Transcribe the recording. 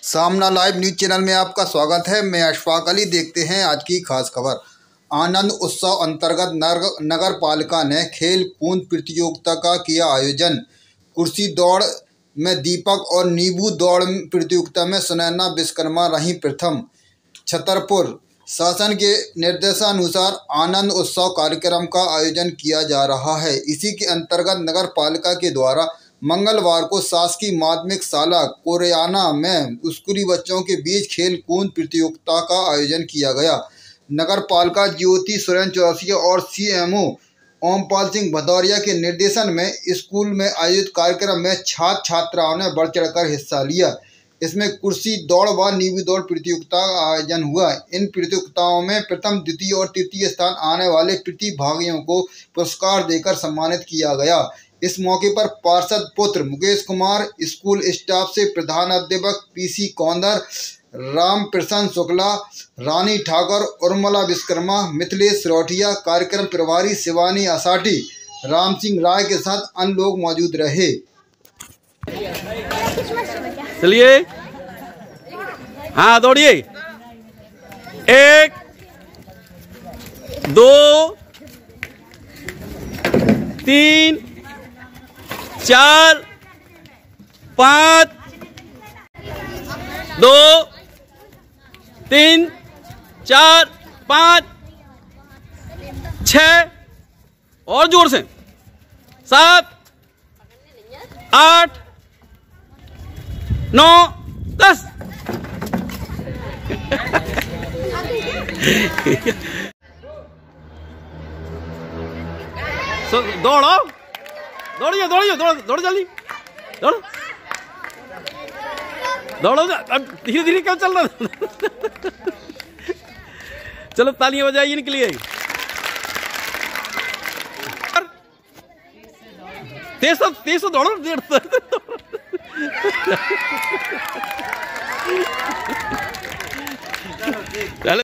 सामना live news channel में आपका स्वागत है। मैं अशफाक अली। देखते हैं आज की खास खबर। आनंद उत्सव अंतर्गत नगर पालिका ने खेल कूद प्रतियोगिता का किया आयोजन। कुर्सी दौड़ में दीपक और नींबू दौड़ प्रतियोगिता में सुनैना विश्वकर्मा रही प्रथम। छतरपुर शासन के निर्देशानुसार आनंद उत्सव कार्यक्रम का आयोजन किया जा रहा है। इसी के अंतर्गत नगर पालिका के द्वारा मंगलवार को शासकीय माध्यमिक शाला कोरियाना में स्कूली बच्चों के बीच खेल कूद प्रतियोगिता का आयोजन किया गया। नगर पालिका ज्योति सुरेन चौरसिया और सीएमओ ओमपाल सिंह भदौरिया के निर्देशन में स्कूल में आयोजित कार्यक्रम में छात्र छात्राओं ने बढ़ चढ़कर हिस्सा लिया। इसमें कुर्सी दौड़ व नींबू दौड़ प्रतियोगिता का आयोजन हुआ। इन प्रतियोगिताओं में प्रथम, द्वितीय और तृतीय स्थान आने वाले प्रतिभागियों को पुरस्कार देकर सम्मानित किया गया। इस मौके पर पार्षद पुत्र मुकेश कुमार, स्कूल स्टाफ से प्रधानाध्यापक पीसी कौंदर, राम प्रसन्न शुक्ला, रानी ठाकुर, उर्मिला विश्वकर्मा, मिथिलेश रोटिया, कार्यक्रम प्रभारी शिवानी आसाटी, राम सिंह राय के साथ अन्य लोग मौजूद रहे। चलिए, हाँ दौड़िए। 1 2 3 4 5 2 3 4 5 6 और जोर से 7 8 9 10। दौड़ो, दौड़िए, दौड़िए, दौड़ जल्दी, दौड़ो, दौड़ो, धीरे धीरे क्यों चल रहा? चलो तालियां बजाइए इनके लिए। तेज तो दौड़ो।